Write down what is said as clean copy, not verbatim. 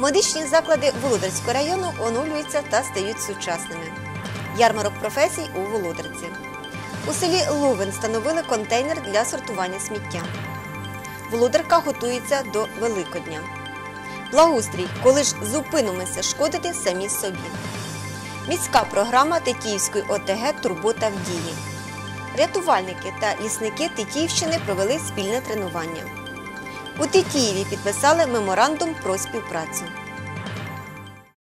Медичні заклади Володарського району оновлюються та стають сучасними. Ярмарок професій у Володарці. У селі Лувин встановили контейнер для сортування сміття. Володарка готується до Великодня. Благоустрій, коли ж зупинимося шкодити самі собі. Міська програма Тетіївської ОТГ «Турбота в дії». Рятувальники та лісники Тетіївщини провели спільне тренування. У Тетіїві підписали меморандум про співпрацю.